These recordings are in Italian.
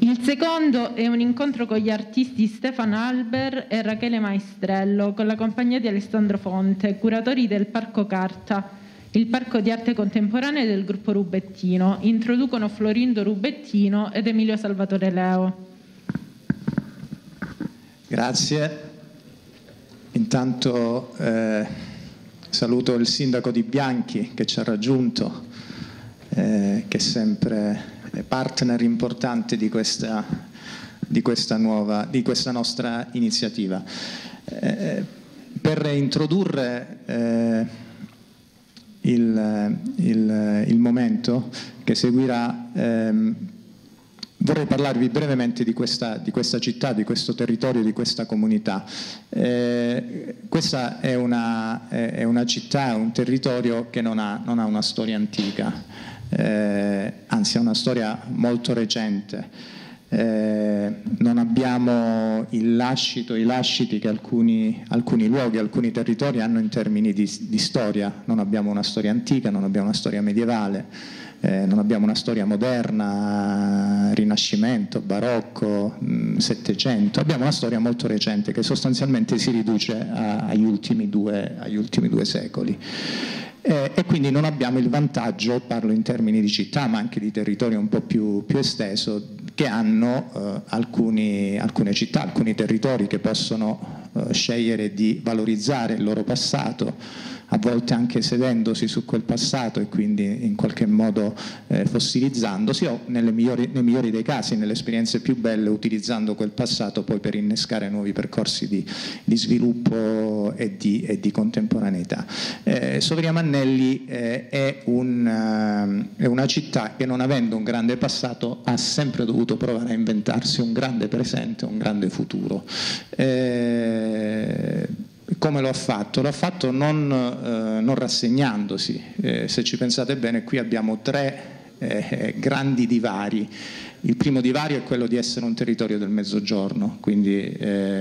Il secondo è un incontro con gli artisti Stefano Alber e Rachele Maestrello, con la compagnia di Alessandro Fonte, curatori del Parco Carta, il parco di arte contemporanea del gruppo Rubettino. Introducono Florindo Rubettino ed Emilio Salvatore Leo. Grazie. Intanto saluto il sindaco Di Bianchi che ci ha raggiunto, che è sempre partner importante di questa nostra iniziativa. Per introdurre il momento che seguirà, vorrei parlarvi brevemente di questa città, di questo territorio, di questa comunità. Questa è una città, un territorio che non ha una storia antica. Anzi, ha una storia molto recente. Non abbiamo i lasciti che alcuni luoghi, alcuni territori hanno in termini di storia. Non abbiamo una storia antica, non abbiamo una storia medievale, non abbiamo una storia moderna, Rinascimento, Barocco, Settecento. Abbiamo una storia molto recente che sostanzialmente si riduce agli ultimi due secoli. E quindi non abbiamo il vantaggio, parlo in termini di città ma anche di territorio un po' più esteso, che hanno alcune città, alcuni territori che possono scegliere di valorizzare il loro passato, a volte anche sedendosi su quel passato e quindi in qualche modo fossilizzandosi, o nei migliori dei casi, nelle esperienze più belle, utilizzando quel passato poi per innescare nuovi percorsi di sviluppo e di contemporaneità. Soveria Mannelli è una città che, non avendo un grande passato, ha sempre dovuto provare a inventarsi un grande presente, un grande futuro. Come lo ha fatto? Lo ha fatto non rassegnandosi. Se ci pensate bene, qui abbiamo tre grandi divari. Il primo divario è quello di essere un territorio del Mezzogiorno, quindi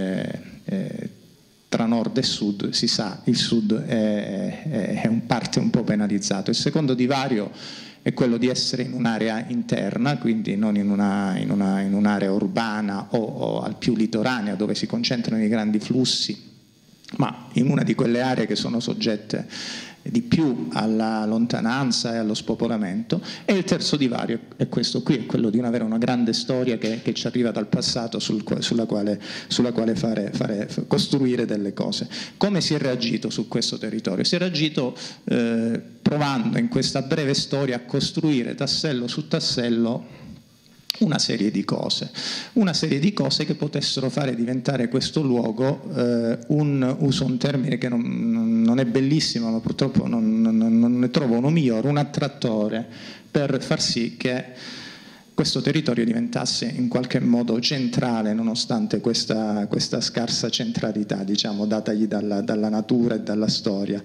tra nord e sud si sa, il sud è un parte un po' penalizzato. Il secondo divario è quello di essere in un'area interna, quindi non in un'area urbana o al più litoranea dove si concentrano i grandi flussi, ma in una di quelle aree che sono soggette di più alla lontananza e allo spopolamento. E il terzo divario è questo qui, è quello di avere una grande storia che ci arriva dal passato, sulla quale costruire delle cose. Come si è reagito su questo territorio? Si è reagito provando in questa breve storia a costruire tassello su tassello una serie di cose che potessero fare diventare questo luogo, uso un termine che non è bellissimo, ma purtroppo non ne trovo uno migliore, un attrattore per far sì che questo territorio diventasse in qualche modo centrale, nonostante questa scarsa centralità, diciamo, datagli dalla natura e dalla storia.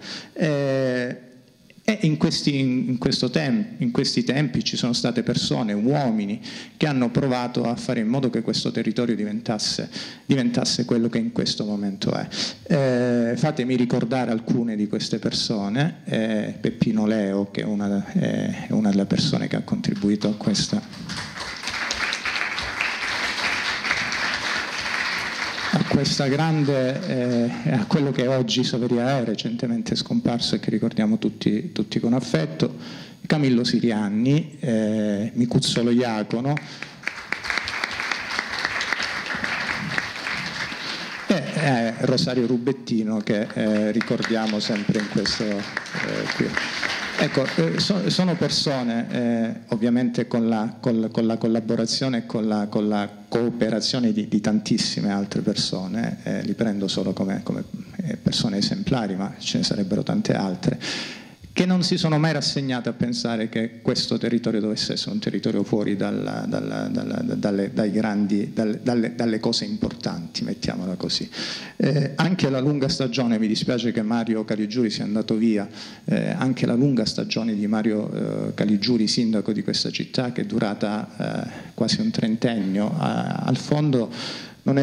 E in questi tempi ci sono state persone, uomini, che hanno provato a fare in modo che questo territorio diventasse quello che in questo momento è. Fatemi ricordare alcune di queste persone. Peppino Leo, che è una delle persone che ha contribuito a questa grande, a quello che oggi Soveria è, recentemente scomparso e che ricordiamo tutti con affetto, Camillo Sirianni, Micuzzolo Iacono e Rosario Rubettino, che ricordiamo sempre in questo qui. Ecco, sono persone, ovviamente con la collaborazione e con la cooperazione di tantissime altre persone, li prendo solo come persone esemplari, ma ce ne sarebbero tante altre, che non si sono mai rassegnate a pensare che questo territorio dovesse essere un territorio fuori dalle cose importanti, mettiamola così. Anche la lunga stagione, mi dispiace che Mario Caligiuri sia andato via, anche la lunga stagione di Mario Caligiuri, sindaco di questa città, che è durata quasi un trentennio, al fondo non è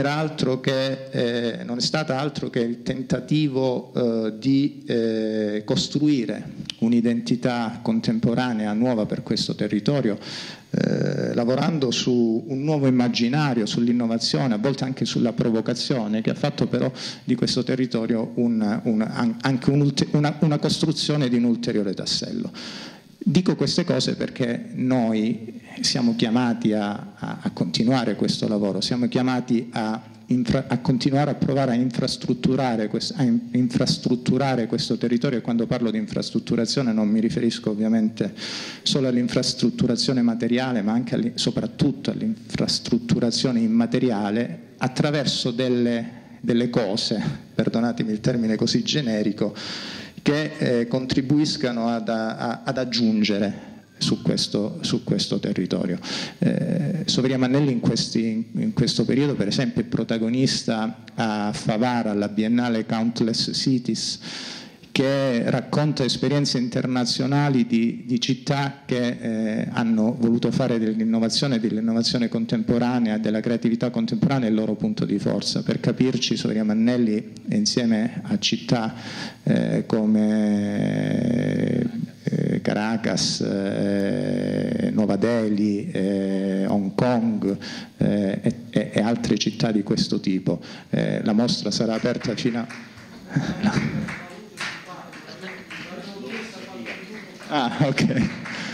stata altro che il tentativo di costruire un'identità contemporanea nuova per questo territorio, lavorando su un nuovo immaginario, sull'innovazione, a volte anche sulla provocazione, che ha fatto però di questo territorio anche una costruzione di un ulteriore tassello. Dico queste cose perché noi siamo chiamati a continuare questo lavoro, siamo chiamati a continuare a provare a infrastrutturare questo territorio, e quando parlo di infrastrutturazione non mi riferisco ovviamente solo all'infrastrutturazione materiale, ma anche soprattutto all'infrastrutturazione immateriale, attraverso delle cose, perdonatemi il termine così generico, che contribuiscano ad aggiungere su questo territorio. Soveria Mannelli in questo periodo, per esempio, è protagonista a Favara, alla Biennale Countless Cities, che racconta esperienze internazionali di città che hanno voluto fare dell'innovazione contemporanea, della creatività contemporanea il loro punto di forza. Per capirci, Soveria Mannelli, insieme a città come Caracas, Nuova Delhi, Hong Kong e altre città di questo tipo. La mostra sarà aperta fino a... ok.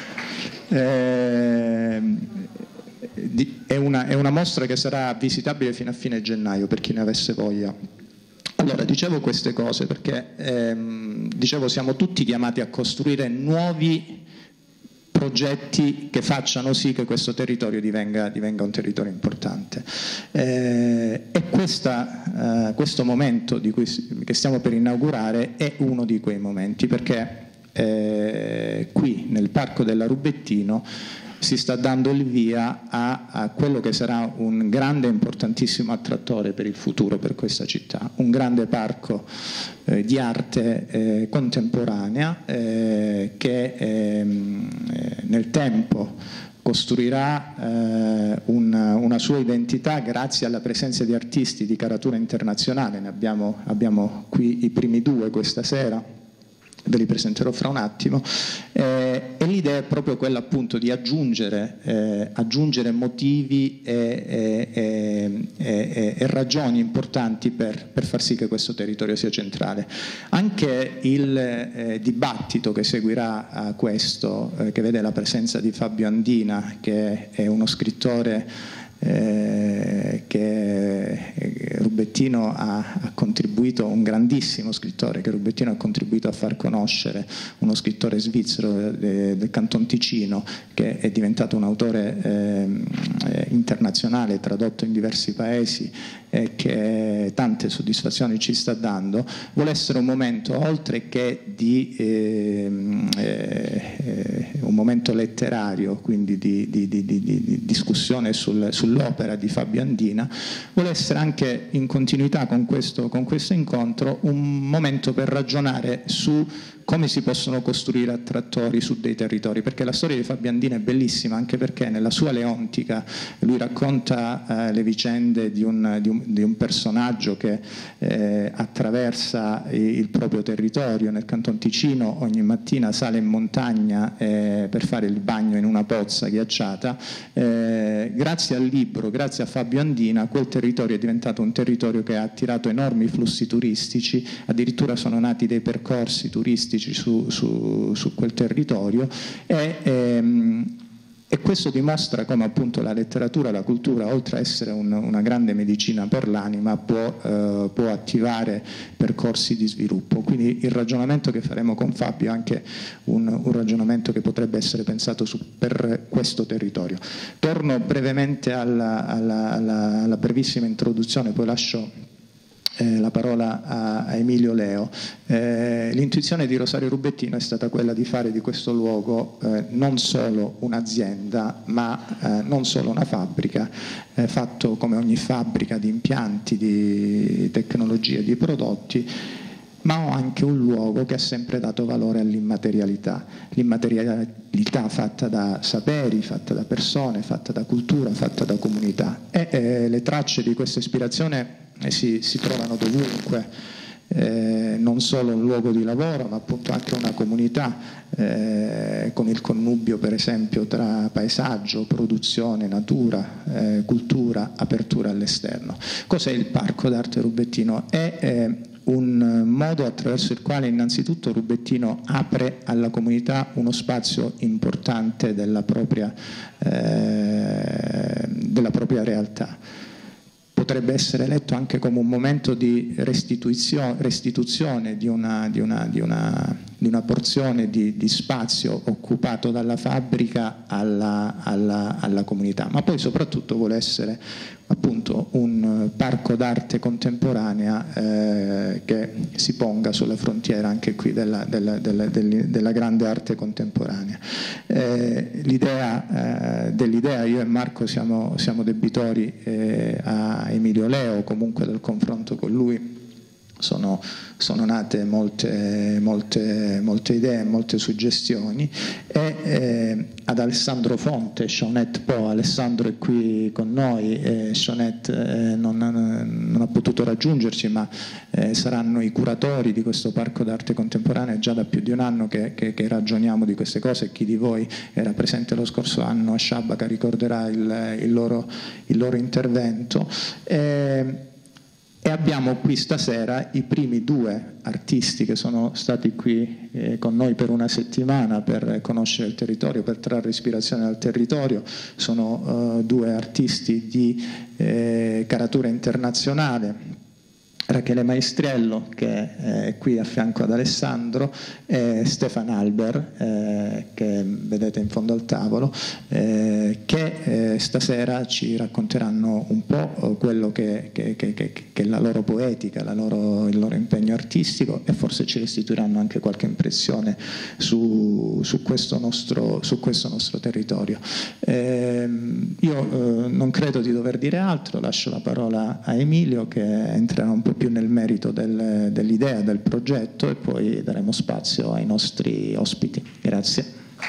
È una mostra che sarà visitabile fino a fine gennaio per chi ne avesse voglia. Allora, dicevo queste cose perché siamo tutti chiamati a costruire nuovi progetti che facciano sì che questo territorio divenga un territorio importante. Questo momento che stiamo per inaugurare è uno di quei momenti, perché qui nel Parco della Rubettino si sta dando il via a quello che sarà un grande e importantissimo attrattore per il futuro per questa città, un grande parco di arte contemporanea che nel tempo costruirà una sua identità grazie alla presenza di artisti di caratura internazionale. Abbiamo qui i primi due questa sera, ve li presenterò fra un attimo, e l'idea è proprio quella appunto di aggiungere motivi e ragioni importanti per far sì che questo territorio sia centrale. Anche il dibattito che seguirà a questo, che vede la presenza di Fabio Andina, che è uno scrittore che Rubettino ha contribuito, un grandissimo scrittore che Rubettino ha contribuito a far conoscere, uno scrittore svizzero del Canton Ticino, che è diventato un autore internazionale, tradotto in diversi paesi e che tante soddisfazioni ci sta dando. Vuole essere un momento, oltre che di un momento letterario, quindi di discussione sull'opera di Fabio Andina, vuole essere anche in continuità con questo incontro un momento per ragionare su come si possono costruire attrattori su dei territori, perché la storia di Fabio Andina è bellissima, anche perché nella sua Leontica lui racconta le vicende di un personaggio che attraversa il proprio territorio. Nel Canton Ticino ogni mattina sale in montagna per fare il bagno in una pozza ghiacciata. Grazie al libro, grazie a Fabio Andina, quel territorio è diventato un territorio che ha attirato enormi flussi turistici, addirittura sono nati dei percorsi turistici su quel territorio, e questo dimostra come appunto la letteratura, la cultura, oltre a essere una grande medicina per l'anima, può attivare percorsi di sviluppo. Quindi il ragionamento che faremo con Fabio è anche un ragionamento che potrebbe essere pensato per questo territorio. Torno brevemente alla brevissima introduzione, poi lascio la parola a Emilio Leo. L'intuizione di Rosario Rubettino è stata quella di fare di questo luogo non solo un'azienda, ma non solo una fabbrica, fatto come ogni fabbrica di impianti, di tecnologie, di prodotti, ma anche un luogo che ha sempre dato valore all'immaterialità. L'immaterialità fatta da saperi, fatta da persone, fatta da cultura, fatta da comunità. E le tracce di questa ispirazione si trovano dovunque, non solo un luogo di lavoro, ma appunto anche una comunità, con il connubio per esempio tra paesaggio, produzione, natura, cultura, apertura all'esterno. Cos'è il Parco d'Arte Rubettino? È un modo attraverso il quale innanzitutto Rubettino apre alla comunità uno spazio importante della propria realtà. Potrebbe essere letto anche come un momento di restituzione di una porzione di spazio occupato dalla fabbrica alla comunità, ma poi soprattutto vuole essere appunto un parco d'arte contemporanea che si ponga sulla frontiera anche qui della grande arte contemporanea. Dell'idea io e Marco siamo debitori a Emilio Leo, comunque del confronto con lui sono nate molte idee, molte suggestioni, e ad Alessandro Fonte, Sionette Po. Alessandro è qui con noi, Sionette non ha potuto raggiungerci, ma saranno i curatori di questo Parco d'Arte Contemporanea. Già da più di un anno che ragioniamo di queste cose. Chi di voi era presente lo scorso anno a Sciabaca ricorderà il loro intervento. E abbiamo qui stasera i primi due artisti che sono stati qui con noi per una settimana per conoscere il territorio, per trarre ispirazione dal territorio. Sono due artisti di caratura internazionale. Rachele Maestriello, che è qui a fianco ad Alessandro, e Stefan Alber, che vedete in fondo al tavolo, che stasera ci racconteranno un po' quello che è la loro poetica, il loro impegno artistico, e forse ci restituiranno anche qualche impressione su questo nostro territorio. Io non credo di dover dire altro, lascio la parola a Emilio, che entrerà un po' più nel merito dell'idea, del progetto, e poi daremo spazio ai nostri ospiti. Grazie.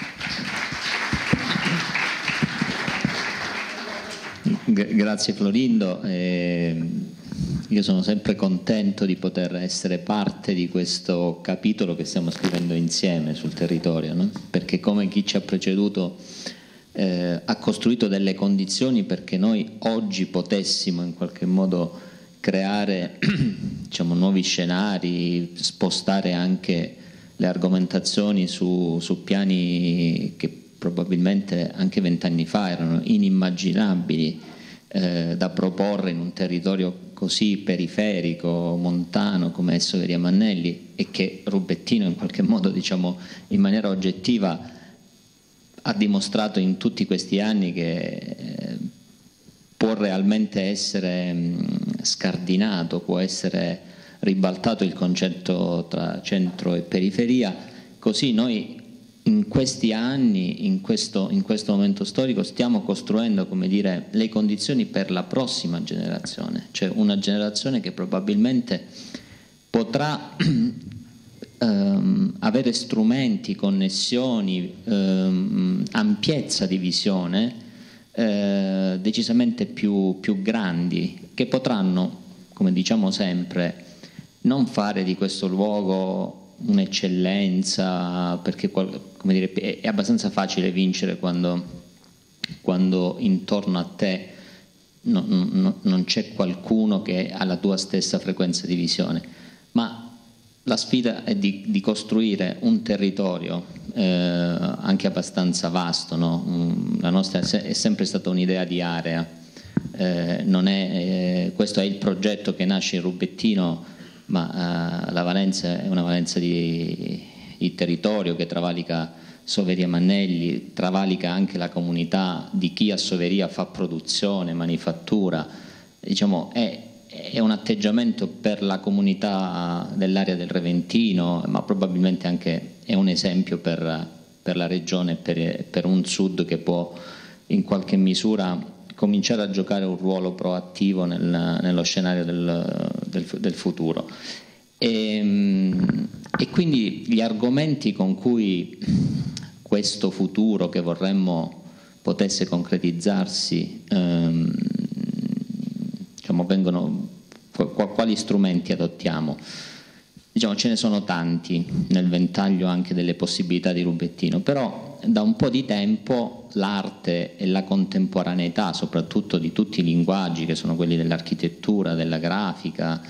Grazie Florindo. Io sono sempre contento di poter essere parte di questo capitolo che stiamo scrivendo insieme sul territorio, no? Perché come chi ci ha preceduto ha costruito delle condizioni perché noi oggi potessimo in qualche modo creare diciamo, nuovi scenari, spostare anche le argomentazioni su piani che probabilmente anche 20 anni fa erano inimmaginabili da proporre in un territorio così periferico, montano come Soveria Mannelli, e che Rubettino in qualche modo, diciamo, in maniera oggettiva ha dimostrato in tutti questi anni che può realmente essere scardinato, può essere ribaltato il concetto tra centro e periferia. Così noi in questi anni, in questo momento storico, stiamo costruendo, come dire, le condizioni per la prossima generazione, cioè una generazione che probabilmente potrà avere strumenti, connessioni, ampiezza di visione decisamente più grandi, che potranno, come diciamo sempre, non fare di questo luogo un'eccellenza, perché come dire, è abbastanza facile vincere quando intorno a te non c'è qualcuno che ha la tua stessa frequenza di visione, ma la sfida è di costruire un territorio anche abbastanza vasto, no? La nostra è sempre stata un'idea di area, questo è il progetto che nasce in Rubettino, ma la valenza è una valenza di territorio che travalica Soveria Mannelli, travalica anche la comunità di chi a Soveria fa produzione, manifattura, diciamo è un atteggiamento per la comunità dell'area del Reventino, ma probabilmente anche è un esempio per la regione, per un sud che può in qualche misura cominciare a giocare un ruolo proattivo nello scenario del futuro. E quindi gli argomenti con cui questo futuro che vorremmo potesse concretizzarsi, diciamo, quali strumenti adottiamo? diciamo, ce ne sono tanti nel ventaglio anche delle possibilità di Rubettino, però da un po' di tempo l'arte e la contemporaneità, soprattutto di tutti i linguaggi che sono quelli dell'architettura, della grafica,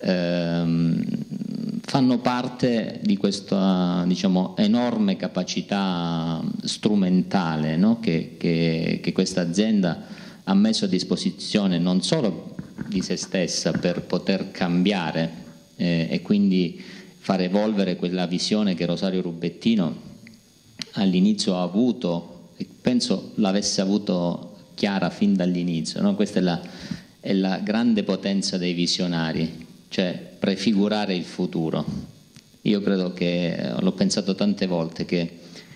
fanno parte di questa, diciamo, enorme capacità strumentale, no? che questa azienda ha messo a disposizione non solo di se stessa per poter cambiare e quindi far evolvere quella visione che Rosario Rubettino all'inizio ha avuto, e penso l'avesse avuto chiara fin dall'inizio, no? Questa è la grande potenza dei visionari, cioè prefigurare il futuro. Io credo che, l'ho pensato tante volte, che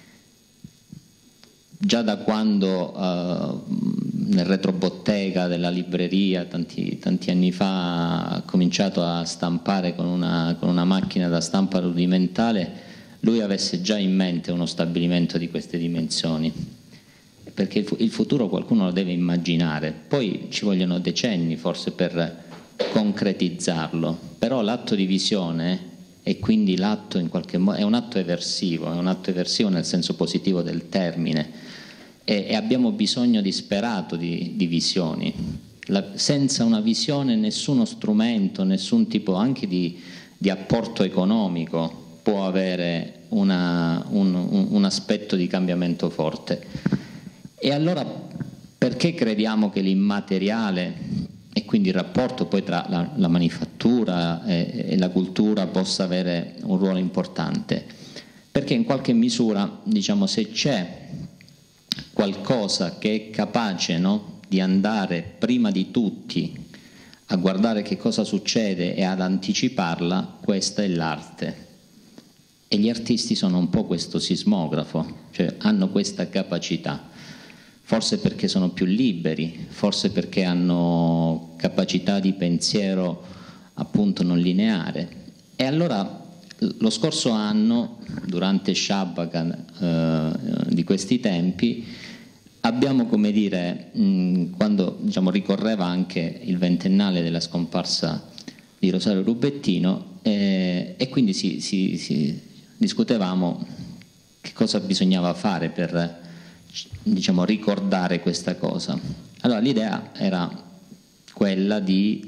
già da quando nel retrobottega della libreria tanti anni fa ha cominciato a stampare con una macchina da stampa rudimentale, lui avesse già in mente uno stabilimento di queste dimensioni, perché il futuro qualcuno lo deve immaginare, poi ci vogliono decenni forse per concretizzarlo, però l'atto di visione, e quindi l'atto in qualche modo è un atto eversivo nel senso positivo del termine, e abbiamo bisogno disperato di visioni. Senza una visione nessuno strumento, nessun tipo anche di apporto economico può avere un aspetto di cambiamento forte. E allora perché crediamo che l'immateriale e quindi il rapporto poi tra la manifattura e la cultura possa avere un ruolo importante? Perché in qualche misura, diciamo, se c'è qualcosa che è capace, no, di andare prima di tutti a guardare che cosa succede e ad anticiparla, questa è l'arte. E gli artisti sono un po' questo sismografo, cioè hanno questa capacità, forse perché sono più liberi, forse perché hanno capacità di pensiero appunto non lineare. E allora lo scorso anno, durante Shabbakan di questi tempi, abbiamo, come dire, quando, diciamo, ricorreva anche il ventennale della scomparsa di Rosario Rubettino, e quindi discutevamo che cosa bisognava fare per, diciamo, ricordare questa cosa. Allora l'idea era quella di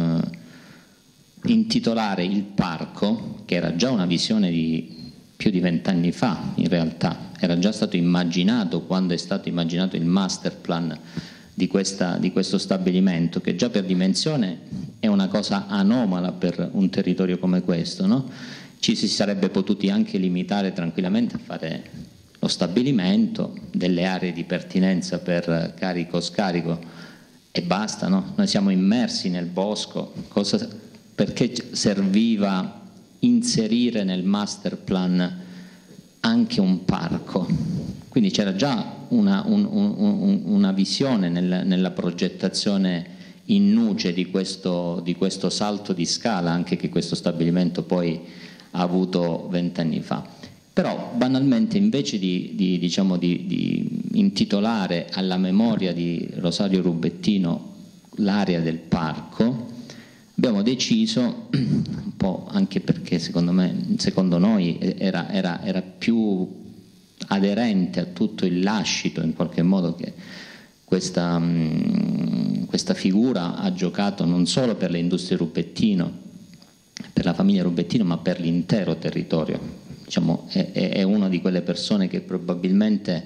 intitolare il parco, che era già una visione di più di 20 anni fa, in realtà era già stato immaginato quando è stato immaginato il master plan di questo stabilimento, che già per dimensione è una cosa anomala per un territorio come questo, no? Ci si sarebbe potuti anche limitare tranquillamente a fare lo stabilimento, delle aree di pertinenza per carico-scarico e basta, no? Noi siamo immersi nel bosco, perché serviva inserire nel master plan anche un parco? Quindi c'era già una visione nella progettazione in nuce di questo salto di scala anche che questo stabilimento poi ha avuto 20 anni fa. Però banalmente, invece di intitolare alla memoria di Rosario Rubettino l'area del parco, abbiamo deciso, un po' anche perché secondo noi era più aderente a tutto il lascito in qualche modo che questa figura ha giocato non solo per le industrie Rubettino, per la famiglia Rubettino, ma per l'intero territorio. Diciamo, è una di quelle persone che probabilmente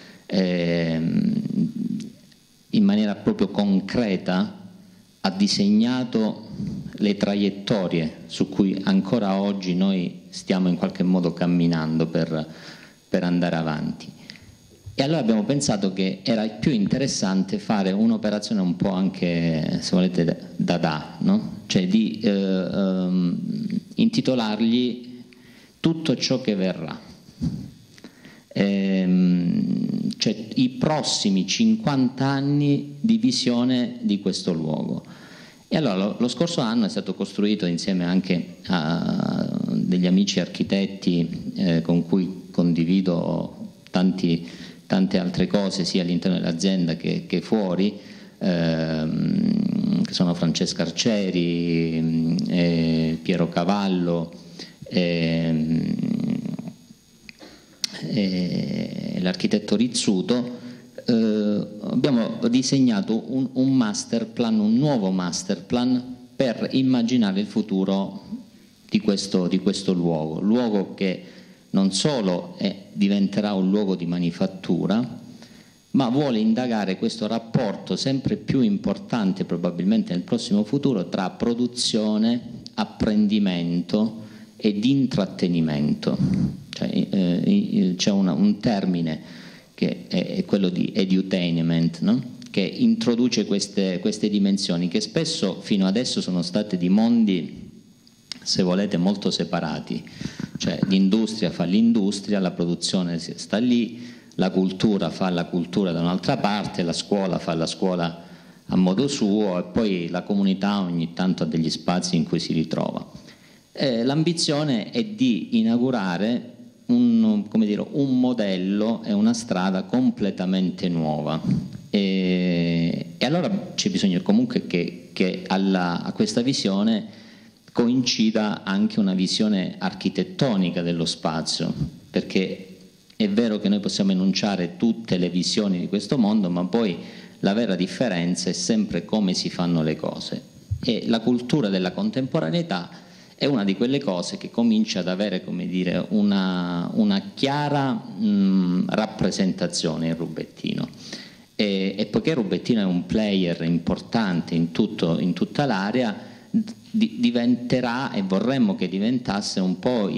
in maniera proprio concreta ha disegnato le traiettorie su cui ancora oggi noi stiamo in qualche modo camminando per andare avanti. E allora abbiamo pensato che era più interessante fare un'operazione un po' anche, se volete, dada, no? Cioè di intitolargli tutto ciò che verrà. Cioè i prossimi 50 anni di visione di questo luogo. E allora lo scorso anno è stato costruito insieme anche a degli amici architetti con cui condivido tante altre cose sia all'interno dell'azienda che fuori, che sono Francesca Arcieri, Piero Cavallo, l'architetto Rizzuto, abbiamo disegnato un master plan, un nuovo master plan per immaginare il futuro di questo luogo che non solo diventerà un luogo di manifattura, ma vuole indagare questo rapporto sempre più importante probabilmente nel prossimo futuro tra produzione, apprendimento ed intrattenimento. C'è un termine che è quello di edutainment, no? Che introduce queste dimensioni che spesso fino adesso sono state di mondi, se volete, molto separati. Cioè l'industria fa l'industria, la produzione sta lì, la cultura fa la cultura da un'altra parte, la scuola fa la scuola a modo suo e poi la comunità ogni tanto ha degli spazi in cui si ritrova. L'ambizione è di inaugurare un modello e una strada completamente nuova. E allora c'è bisogno comunque che a questa visione coincida anche una visione architettonica dello spazio, perché è vero che noi possiamo enunciare tutte le visioni di questo mondo, ma poi la vera differenza è sempre come si fanno le cose, e la cultura della contemporaneità è una di quelle cose che comincia ad avere, come dire, una chiara rappresentazione in Rubettino. E poiché Rubettino è un player importante in tutta l'area, diventerà, e vorremmo che diventasse un po'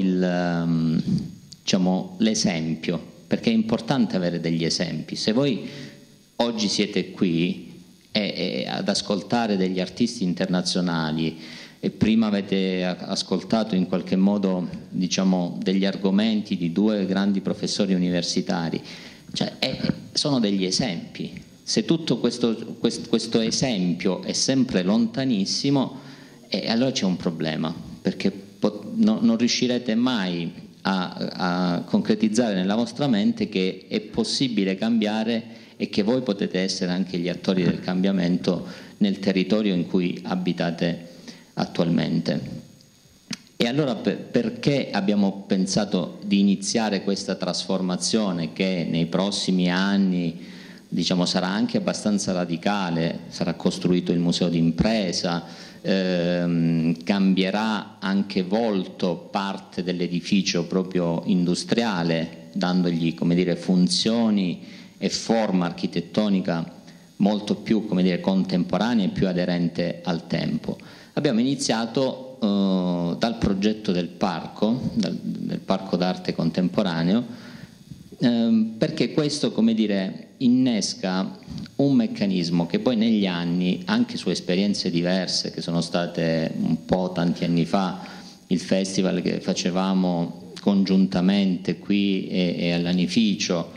l'esempio, perché è importante avere degli esempi. Se voi oggi siete qui ad ascoltare degli artisti internazionali e prima avete ascoltato in qualche modo, diciamo, degli argomenti di due grandi professori universitari, sono degli esempi. Se tutto questo esempio è sempre lontanissimo, allora c'è un problema, perché non riuscirete mai a concretizzare nella vostra mente che è possibile cambiare e che voi potete essere anche gli attori del cambiamento nel territorio in cui abitate attualmente. E allora perché abbiamo pensato di iniziare questa trasformazione che nei prossimi anni, diciamo, sarà anche abbastanza radicale? Sarà costruito il museo d'impresa, cambierà anche volto parte dell'edificio proprio industriale, dandogli, come dire, funzioni e forma architettonica molto più, come dire, contemporanea e più aderente al tempo. Abbiamo iniziato dal progetto del parco d'arte contemporaneo, perché questo, come dire, innesca un meccanismo che poi negli anni, anche su esperienze diverse che sono state un po' tanti anni fa, il festival che facevamo congiuntamente qui e all'Anificio,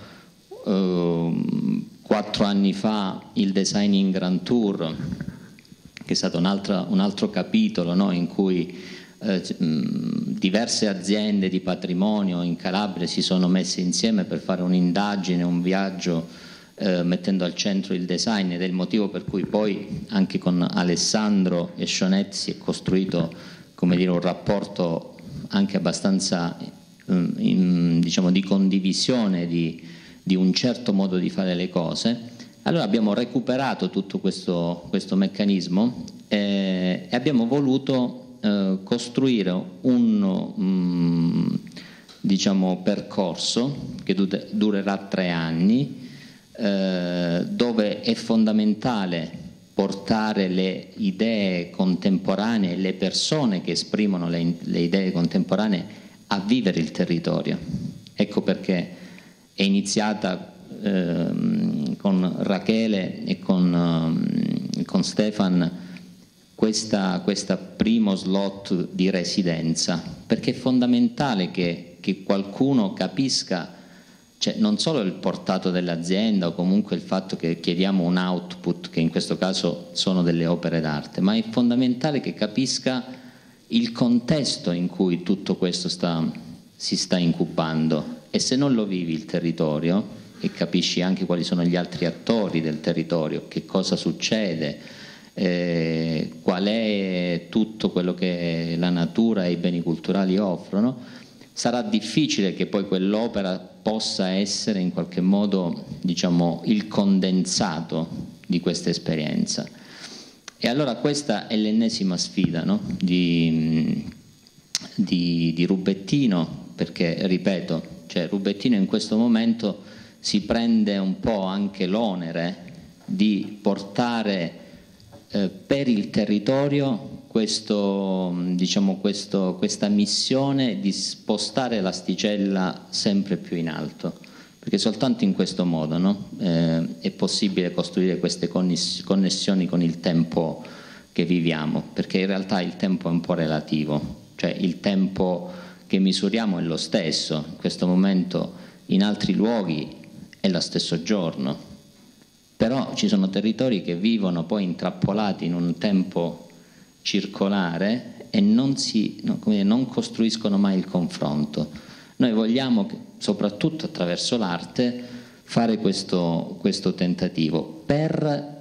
4 anni fa il Designing Grand Tour, che è stato un altro capitolo, no? In cui diverse aziende di patrimonio in Calabria si sono messe insieme per fare un'indagine, un viaggio, mettendo al centro il design, ed è il motivo per cui poi anche con Alessandro e Sionet si è costruito, come dire, un rapporto anche abbastanza diciamo di condivisione di un certo modo di fare le cose. Allora abbiamo recuperato tutto questo meccanismo e abbiamo voluto costruire un diciamo percorso che durerà 3 anni, dove è fondamentale portare le idee contemporanee e le persone che esprimono le idee contemporanee a vivere il territorio. Ecco perché è iniziata con Rachele e con Stefan questa primo slot di residenza, perché è fondamentale che qualcuno capisca, cioè, non solo il portato dell'azienda o comunque il fatto che chiediamo un output, che in questo caso sono delle opere d'arte, ma è fondamentale che capisca il contesto in cui tutto questo si sta incubando. E se non lo vivi il territorio e capisci anche quali sono gli altri attori del territorio, che cosa succede, qual è tutto quello che la natura e i beni culturali offrono, sarà difficile che poi quell'opera possa essere in qualche modo, diciamo, il condensato di questa esperienza. E allora questa è l'ennesima sfida, no? di Rubettino, perché, ripeto, cioè Rubettino in questo momento si prende un po' anche l'onere di portare per il territorio questa missione di spostare l'asticella sempre più in alto, perché soltanto in questo modo, no? È possibile costruire queste connessioni con il tempo che viviamo, perché in realtà il tempo è un po' relativo, cioè il tempo che misuriamo è lo stesso, in questo momento in altri luoghi è lo stesso giorno, però ci sono territori che vivono poi intrappolati in un tempo circolare e non costruiscono mai il confronto. Noi vogliamo, soprattutto attraverso l'arte, fare questo tentativo per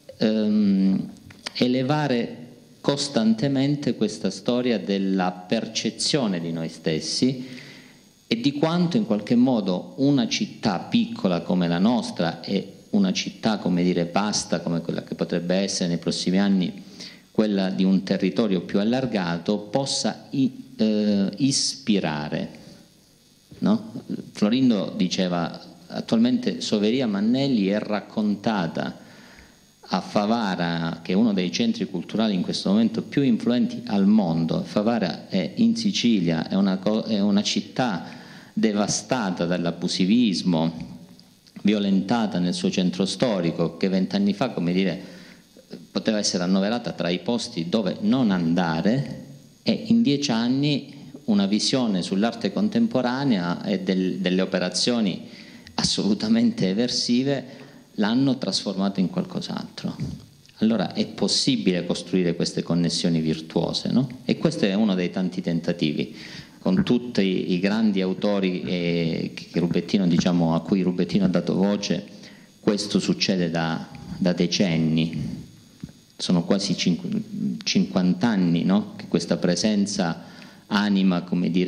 elevare costantemente questa storia della percezione di noi stessi e di quanto in qualche modo una città piccola come la nostra e una città, come dire, vasta come quella che potrebbe essere nei prossimi anni quella di un territorio più allargato, possa ispirare, no? Florindo diceva attualmente Soveria Mannelli è raccontata a Favara, che è uno dei centri culturali in questo momento più influenti al mondo. Favara è in Sicilia, è una città devastata dall'abusivismo, violentata nel suo centro storico, che 20 anni fa, come dire, poteva essere annoverata tra i posti dove non andare, e in 10 anni una visione sull'arte contemporanea e delle operazioni assolutamente eversive l'hanno trasformato in qualcos'altro. Allora è possibile costruire queste connessioni virtuose, no? E questo è uno dei tanti tentativi. Con tutti i grandi autori che Rubettino, diciamo, a cui Rubettino ha dato voce, questo succede da decenni. Sono quasi 50 anni, no? Che questa presenza anima,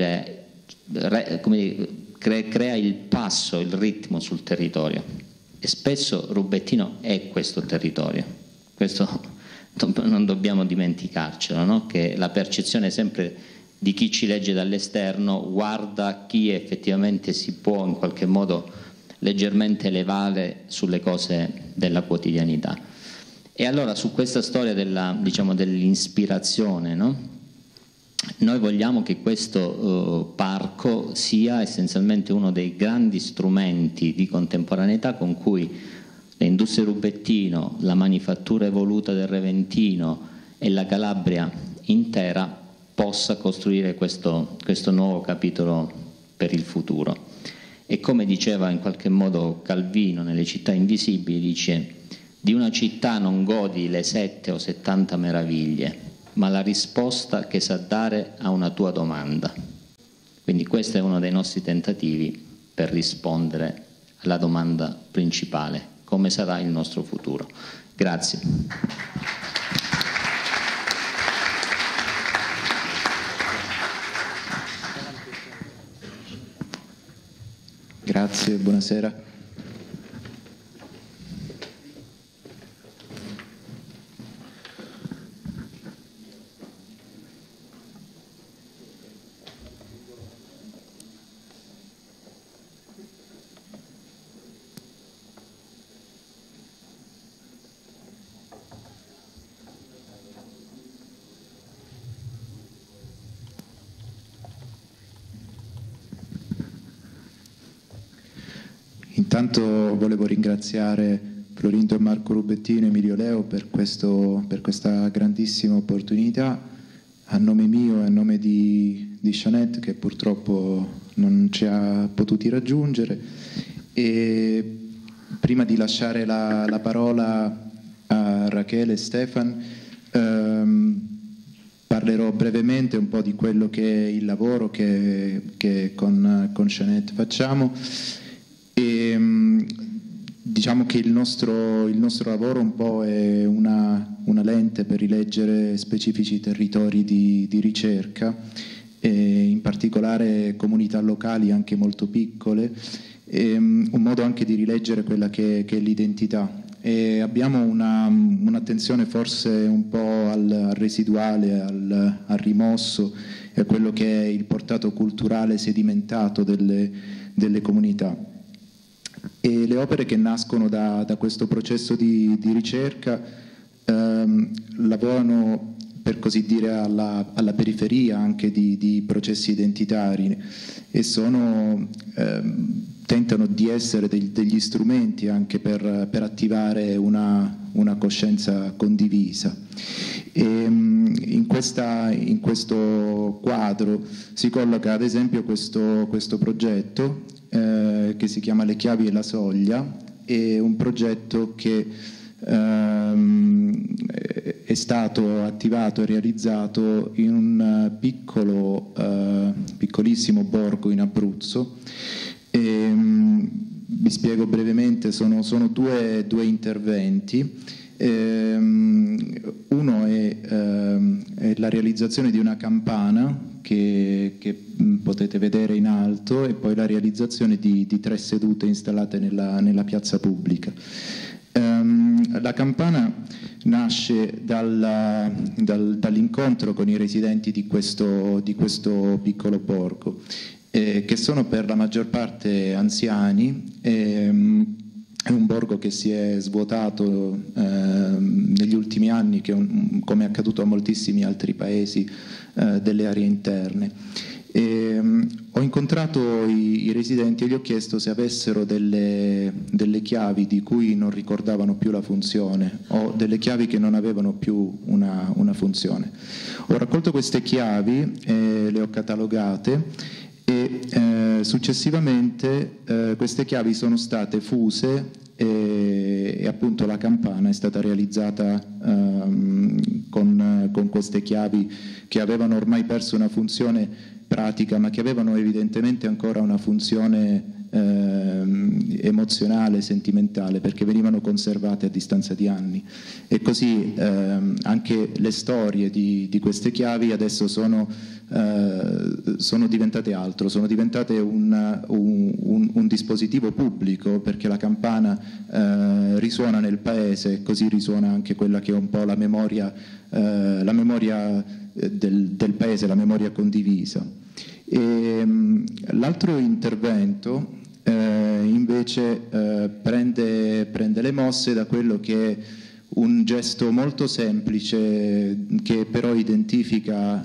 crea il passo, il ritmo sul territorio. E spesso Rubettino è questo territorio. Questo non dobbiamo dimenticarcelo, no? Che la percezione sempre di chi ci legge dall'esterno guarda chi effettivamente si può in qualche modo leggermente elevare sulle cose della quotidianità. E allora su questa storia dell'ispirazione, no? Noi vogliamo che questo parco sia essenzialmente uno dei grandi strumenti di contemporaneità con cui le industrie Rubettino, la manifattura evoluta del Reventino e la Calabria intera possa costruire questo nuovo capitolo per il futuro. E come diceva in qualche modo Calvino nelle Città Invisibili, dice: di una città non godi le 7 o 70 meraviglie, ma la risposta che sa dare a una tua domanda. Quindi questo è uno dei nostri tentativi per rispondere alla domanda principale: come sarà il nostro futuro? Grazie. Grazie, buonasera. Intanto volevo ringraziare Florindo e Marco Rubettino e Emilio Leo per questa grandissima opportunità, a nome mio e a nome di Jeanette, che purtroppo non ci ha potuti raggiungere. E prima di lasciare la parola a Rachele e Stefan, parlerò brevemente un po' di quello che è il lavoro che con Jeanette facciamo. E diciamo che il nostro lavoro un po' è una lente essenzialmente per rileggere specifici territori di ricerca, in particolare comunità locali anche molto piccole, un modo anche di rileggere quella che è l'identità. E abbiamo un'attenzione forse un po' al residuale, al rimosso e a quello che è il portato culturale sedimentato delle comunità. E le opere che nascono da questo processo di ricerca lavorano, per così dire, alla periferia anche di processi identitari e tentano di essere degli strumenti anche per attivare una coscienza condivisa. E in questo quadro si colloca ad esempio questo progetto che si chiama Le chiavi e la soglia, è un progetto che è stato attivato e realizzato in un piccolissimo borgo in Abruzzo. Vi spiego brevemente, sono due interventi. Uno è la realizzazione di una campana che potete vedere in alto, e poi la realizzazione di 3 sedute installate nella piazza pubblica. La campana nasce dall'incontro con i residenti di questo piccolo borgo, che sono per la maggior parte anziani. È un borgo che si è svuotato negli ultimi anni, come è accaduto a moltissimi altri paesi delle aree interne. Ho incontrato i residenti e gli ho chiesto se avessero delle chiavi di cui non ricordavano più la funzione, o delle chiavi che non avevano più una funzione. Ho raccolto queste chiavi, le ho catalogate e successivamente queste chiavi sono state fuse e appunto la campana è stata realizzata con queste chiavi che avevano ormai perso una funzione pratica, ma che avevano evidentemente ancora una funzione emozionale, sentimentale, perché venivano conservate a distanza di anni. E così anche le storie di queste chiavi adesso sono diventate altro, sono diventate un dispositivo pubblico, perché la campana risuona nel paese, e così risuona anche quella che è un po' la memoria del paese, la memoria condivisa. L'altro intervento invece prende le mosse da quello che è un gesto molto semplice, che però identifica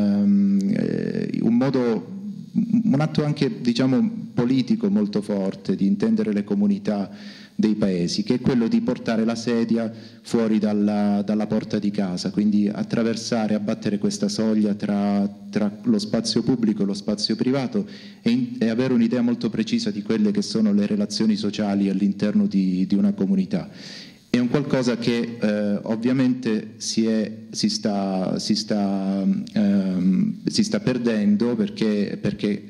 un atto anche, diciamo, politico molto forte di intendere le comunità dei paesi, che è quello di portare la sedia fuori dalla porta di casa, quindi attraversare, abbattere questa soglia tra lo spazio pubblico e lo spazio privato e avere un'idea molto precisa di quelle che sono le relazioni sociali all'interno di una comunità. È un qualcosa che ovviamente si sta perdendo perché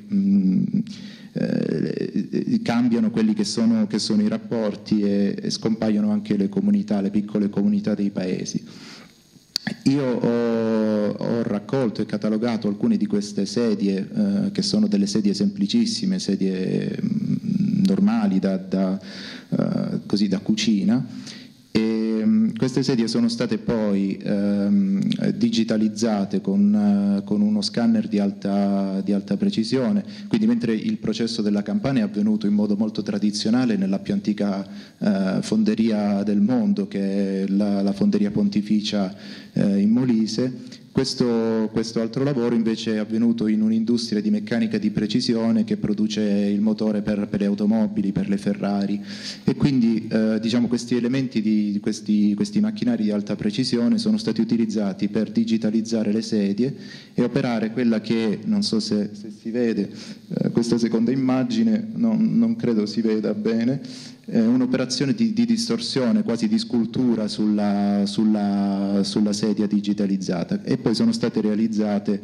cambiano quelli che sono i rapporti e scompaiono anche le comunità, le piccole comunità dei paesi. Io ho raccolto e catalogato alcune di queste sedie, che sono delle sedie semplicissime, sedie normali da cucina. E queste sedie sono state poi digitalizzate con uno scanner di alta precisione, quindi mentre il processo della campana è avvenuto in modo molto tradizionale nella più antica fonderia del mondo, che è la fonderia pontificia in Molise, questo altro lavoro invece è avvenuto in un'industria di meccanica di precisione che produce il motore per le automobili, per le Ferrari, e quindi diciamo questi elementi questi macchinari di alta precisione sono stati utilizzati per digitalizzare le sedie e operare quella che, non so se si vede, questa seconda immagine non credo si veda bene, un'operazione di distorsione, quasi di scultura sulla sedia digitalizzata, e poi sono state realizzate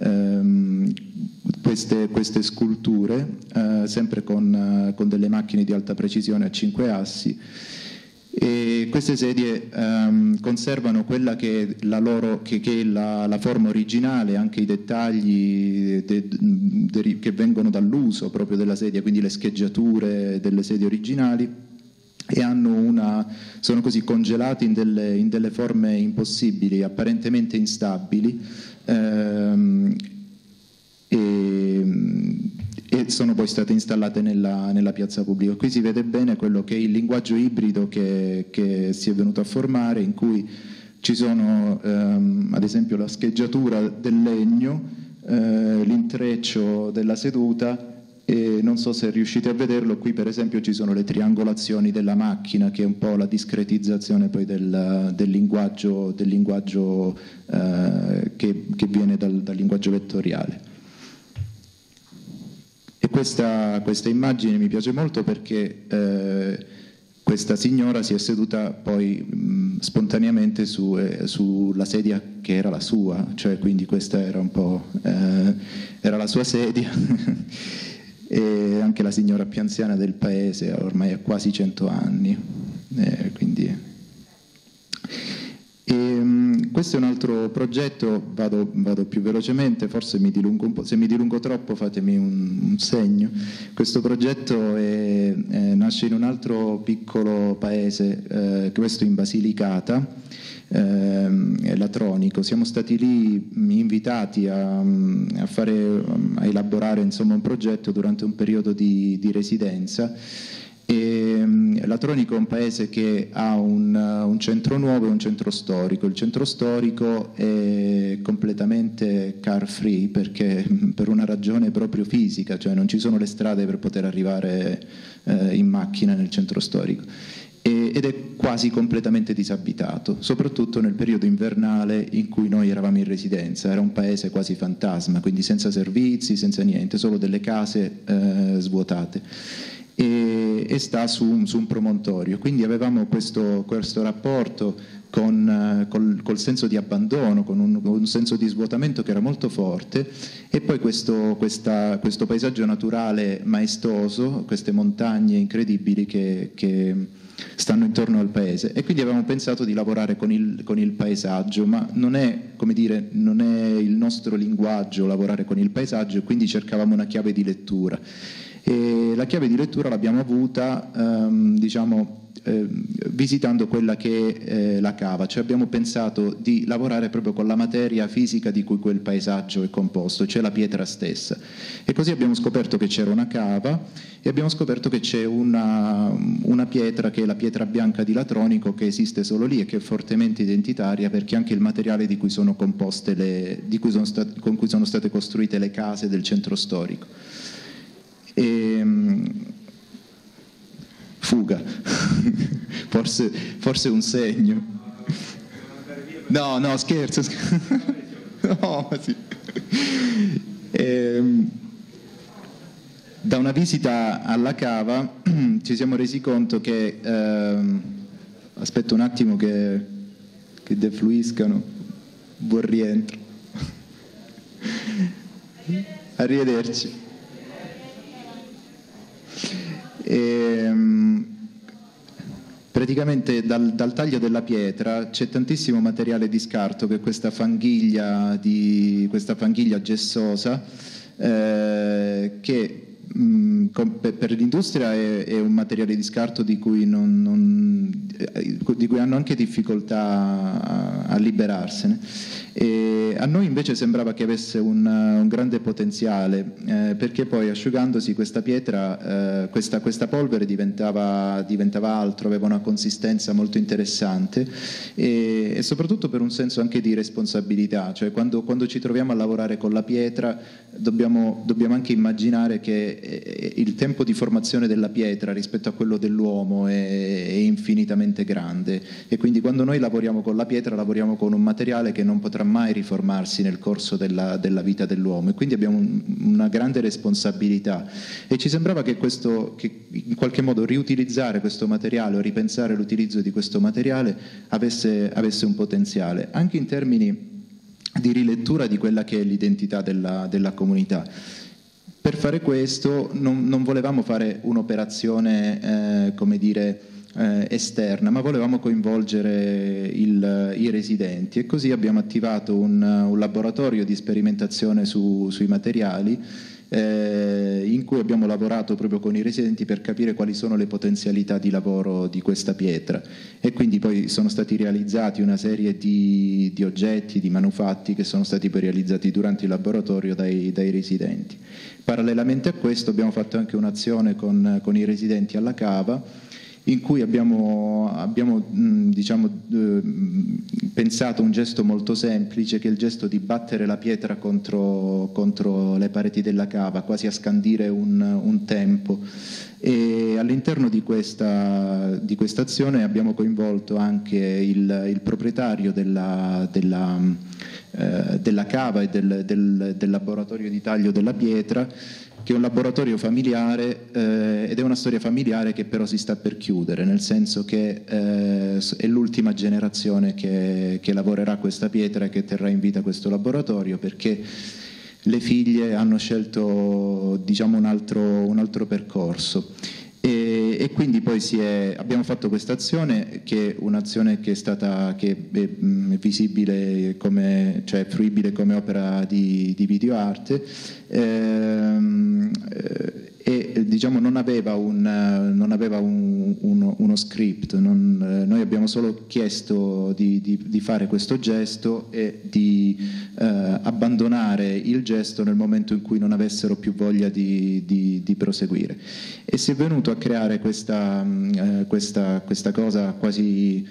queste sculture sempre con delle macchine di alta precisione a 5 assi, E queste sedie conservano quella che è la forma originale, anche i dettagli che vengono dall'uso proprio della sedia, quindi le scheggiature delle sedie originali, e sono così congelati in delle forme impossibili, apparentemente instabili, e sono poi state installate nella piazza pubblica. Qui si vede bene quello che è il linguaggio ibrido che si è venuto a formare, in cui ci sono ad esempio la scheggiatura del legno, l'intreccio della seduta, e non so se riuscite a vederlo, qui per esempio ci sono le triangolazioni della macchina, che è un po' la discretizzazione poi del linguaggio che viene dal linguaggio vettoriale. E questa immagine mi piace molto perché questa signora si è seduta poi spontaneamente sulla sedia che era la sua, cioè quindi questa era un po' era la sua sedia. E anche la signora più anziana del paese, ormai ha quasi 100 anni, quindi... questo è un altro progetto, vado più velocemente, forse mi dilungo un po', se mi dilungo troppo fatemi un segno. Questo progetto nasce in un altro piccolo paese, questo in Basilicata, Latronico. Siamo stati lì invitati a elaborare insomma un progetto durante un periodo di residenza. Latronico è un paese che ha un centro nuovo e un centro storico. Il centro storico è completamente car free, perché per una ragione proprio fisica, cioè non ci sono le strade per poter arrivare in macchina nel centro storico, ed è quasi completamente disabitato, soprattutto nel periodo invernale in cui noi eravamo in residenza. Era un paese quasi fantasma, quindi senza servizi, senza niente, solo delle case svuotate. E sta su un promontorio, quindi avevamo questo rapporto col senso di abbandono, con un senso di svuotamento che era molto forte, e poi questo paesaggio naturale maestoso, queste montagne incredibili che stanno intorno al paese. E quindi avevamo pensato di lavorare con il paesaggio, ma non è il nostro linguaggio lavorare con il paesaggio, e quindi cercavamo una chiave di lettura. E la chiave di lettura l'abbiamo avuta visitando quella che è la cava, cioè abbiamo pensato di lavorare proprio con la materia fisica di cui quel paesaggio è composto, cioè la pietra stessa. E così abbiamo scoperto che c'era una cava, e abbiamo scoperto che c'è una pietra, che è la pietra bianca di Latronico, che esiste solo lì e che è fortemente identitaria, perché anche il materiale di cui sono composte con cui sono state costruite le case del centro storico. Fuga. forse un segno. No, scherzo. No, sì. Da una visita alla cava ci siamo resi conto che aspetta un attimo che defluiscano. Buon rientro. Arrivederci. Praticamente dal taglio della pietra c'è tantissimo materiale di scarto, che è questa fanghiglia gessosa, che per l'industria è un materiale di scarto di cui hanno anche difficoltà a liberarsene. E a noi invece sembrava che avesse un grande potenziale, perché poi asciugandosi questa pietra, questa polvere diventava altro, aveva una consistenza molto interessante, e soprattutto per un senso anche di responsabilità, cioè quando ci troviamo a lavorare con la pietra dobbiamo anche immaginare che il tempo di formazione della pietra rispetto a quello dell'uomo è infinitamente grande, e quindi quando noi lavoriamo con la pietra lavoriamo con un materiale che non potrà mai riformarsi nel corso della vita dell'uomo, e quindi abbiamo una grande responsabilità, e ci sembrava che in qualche modo riutilizzare questo materiale o ripensare l'utilizzo di questo materiale avesse un potenziale anche in termini di rilettura di quella che è l'identità della comunità. Per fare questo non volevamo fare un'operazione esterna, ma volevamo coinvolgere i residenti, e così abbiamo attivato un laboratorio di sperimentazione sui materiali, in cui abbiamo lavorato proprio con i residenti per capire quali sono le potenzialità di lavoro di questa pietra, e quindi poi sono stati realizzati una serie di oggetti, di manufatti che sono stati poi realizzati durante il laboratorio dai residenti. Parallelamente a questo abbiamo fatto anche un'azione con i residenti alla cava, in cui abbiamo pensato un gesto molto semplice, che è il gesto di battere la pietra contro le pareti della cava, quasi a scandire un tempo. E all'interno di questa azione abbiamo coinvolto anche il proprietario della cava e del laboratorio di taglio della pietra, che è un laboratorio familiare, ed è una storia familiare che però si sta per chiudere, nel senso che è l'ultima generazione che lavorerà questa pietra e che terrà in vita questo laboratorio, perché le figlie hanno scelto, diciamo, un altro percorso. E quindi poi abbiamo fatto questa azione, che è un'azione che è visibile cioè fruibile come opera di videoarte, e diciamo non aveva uno script. Noi abbiamo solo chiesto di fare questo gesto e di abbandonare il gesto nel momento in cui non avessero più voglia di proseguire, e si è venuto a creare questa cosa quasi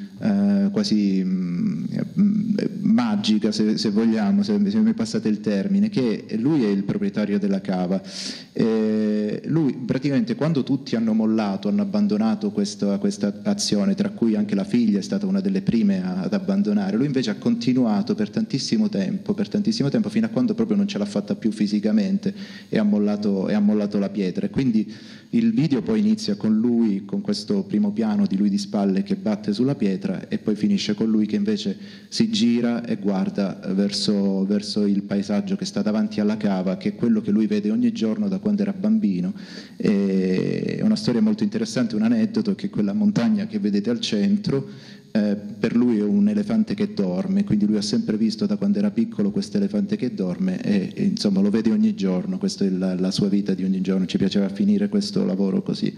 magica, se vogliamo, se mi passate il termine, che lui è il proprietario della cava. Lui praticamente, quando tutti hanno abbandonato questa azione, tra cui anche la figlia è stata una delle prime ad abbandonare, lui invece ha continuato per tantissimo tempo, fino a quando proprio non ce l'ha fatta più fisicamente e ha mollato la pietra. E quindi il video poi inizia con lui, con questo primo piano di lui di spalle che batte sulla pietra, e poi finisce con lui che invece si gira e guarda verso il paesaggio che sta davanti alla cava, che è quello che lui vede ogni giorno da quando era bambino. È una storia molto interessante, un aneddoto, che quella montagna che vedete al centro per lui è un elefante che dorme, quindi lui ha sempre visto da quando era piccolo questo elefante che dorme, e insomma lo vede ogni giorno. Questa è la sua vita di ogni giorno. Ci piaceva finire questo lavoro così.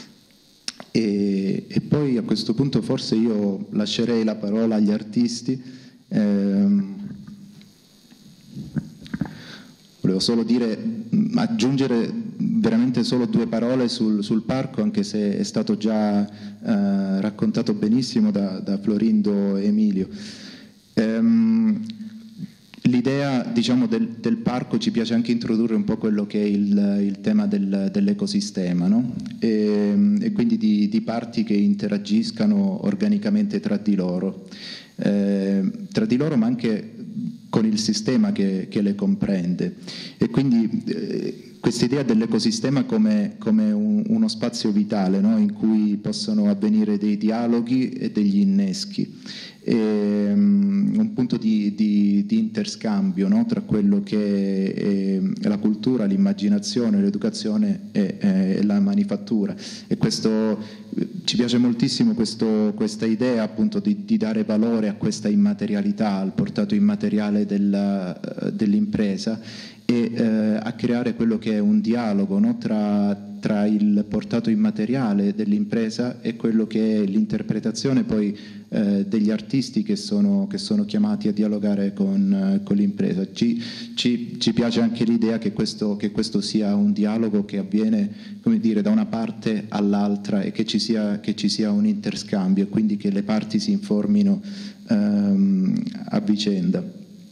E poi a questo punto forse io lascerei la parola agli artisti. Volevo solo aggiungere veramente solo 2 parole sul parco, anche se è stato già raccontato benissimo da Florindo e Emilio. L'idea, diciamo, del parco ci piace anche introdurre un po' quello che è il tema dell'ecosistema, no? E quindi di parti che interagiscano organicamente tra di loro, ma anche con il sistema che le comprende. E quindi questa idea dell'ecosistema come uno spazio vitale, no? In cui possono avvenire dei dialoghi e degli inneschi, un punto di interscambio, no? Tra quello che è la cultura, l'immaginazione, l'educazione e la manifattura. E questo ci piace moltissimo, questa idea appunto di dare valore a questa immaterialità, al portato immateriale dell'impresa, e a creare quello che è un dialogo, no? tra il portato immateriale dell'impresa e quello che è l'interpretazione poi degli artisti che sono chiamati a dialogare con l'impresa. Ci piace anche l'idea che questo sia un dialogo che avviene, come dire, da una parte all'altra, e che ci sia un interscambio, e quindi che le parti si informino a vicenda.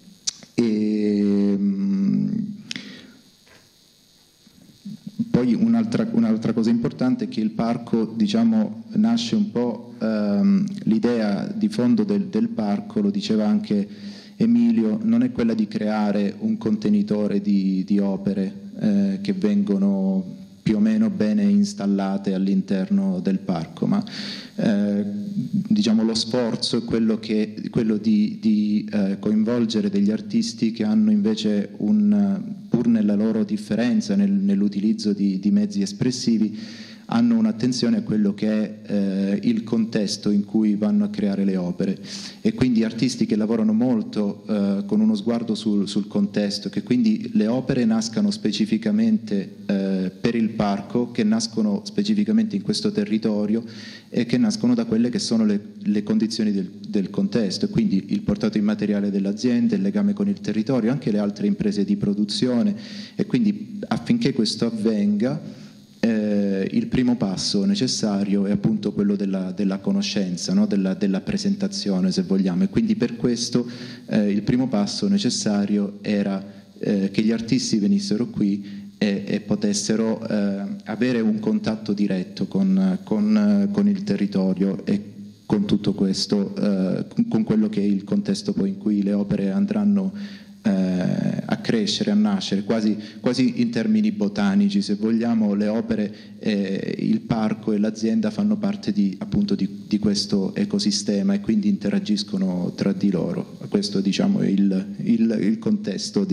Poi un'altra cosa importante è che il parco, diciamo, nasce un po', l'idea di fondo del parco, lo diceva anche Emilio, non è quella di creare un contenitore di opere che vengono più o meno bene installate all'interno del parco, ma diciamo lo sforzo è quello di coinvolgere degli artisti che hanno invece pur nella loro differenza nell'utilizzo di mezzi espressivi, hanno un'attenzione a quello che è il contesto in cui vanno a creare le opere, e quindi artisti che lavorano molto con uno sguardo sul contesto, che quindi le opere nascano specificamente per il parco, che nascono specificamente in questo territorio e che nascono da quelle che sono le condizioni del contesto, quindi il portato immateriale dell'azienda, il legame con il territorio, anche le altre imprese di produzione. E quindi affinché questo avvenga, il primo passo necessario è appunto quello della conoscenza, no? della presentazione, se vogliamo, e quindi per questo il primo passo necessario era che gli artisti venissero qui e potessero avere un contatto diretto con il territorio e con tutto questo, con quello che è il contesto poi in cui le opere andranno a crescere, a nascere, quasi in termini botanici, se vogliamo. Le opere, il parco e l'azienda fanno parte appunto di questo ecosistema e quindi interagiscono tra di loro. Questo, diciamo, è il contesto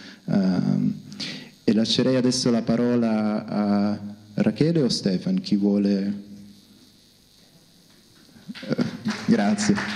e lascerei adesso la parola a Rachele o Stefan, chi vuole? Grazie.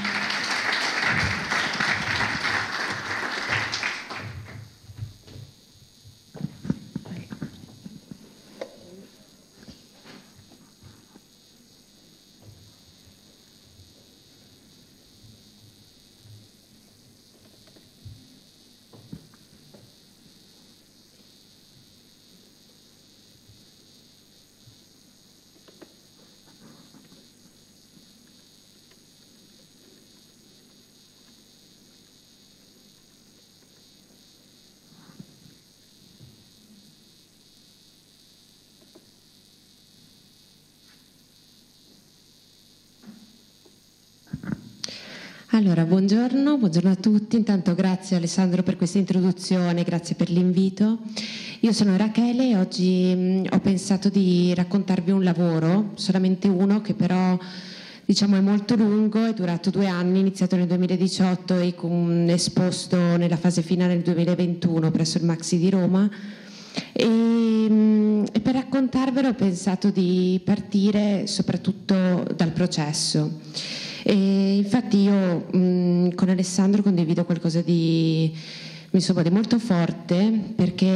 Allora, buongiorno a tutti. Intanto grazie Alessandro per questa introduzione, grazie per l'invito. Io sono Rachele e oggi ho pensato di raccontarvi un lavoro, solamente uno, che però diciamo è molto lungo, è durato 2 anni, iniziato nel 2018 e esposto nella fase finale nel 2021 presso il Maxi di Roma. E per raccontarvelo ho pensato di partire soprattutto dal processo. E infatti io con Alessandro condivido qualcosa di molto forte, perché